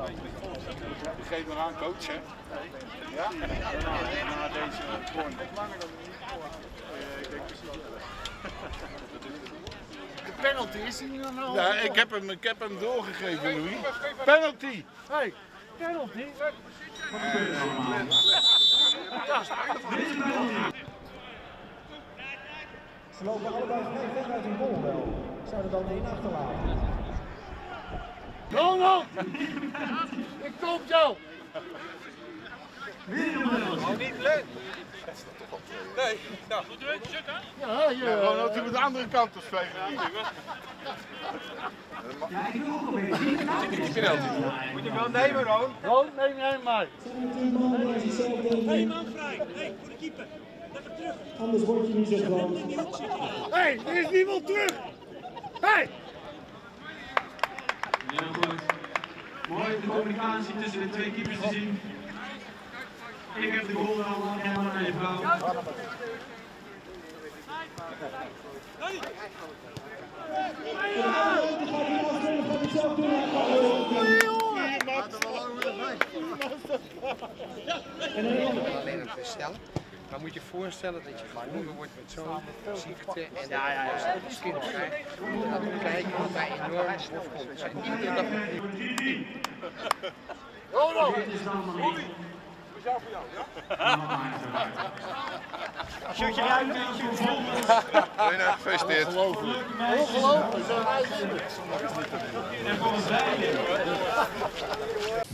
Geef maar aan, coach, hè? Ja? Na deze corner. Ik denk precies de penalty, is die dan al? Ja, ik heb hem doorgegeven, Louis. Penalty! Hey, penalty? Wat gebeurt er allemaal? Ze lopen allebei vrij weg uit hun goal wel. Zouden dan één achterlaten? Ronald! Ik kom op jou! Niet leuk! Nee, nou. Ja, Ronald, die moet de andere kant op spelen. Ja, ik wil ook nog even. Moet je wel nemen, Ron? Ron, neem jij mij. 17 man bij zichzelf tegen. Hey, man vrij. Hey, voor de keeper. Even terug. Anders word je niet zo groot. Hé, er is niemand terug! Hé! Heel goed. Mooi de communicatie tussen de twee keepers te zien. Ik heb de goal al en naar je vrouw. Alleen op stellen. Maar moet je voorstellen dat je geboren wordt met zo'n ziekte en als je een kind krijgt, dan gaat het kijken wat bij enorm opkomt. En iedere dag. Dit is dan maar niet. Speciaal voor jou, ja? Shirtje eruit, beetje vol. Bijna gefeliciteerd. Ongelooflijk. En volgens mij.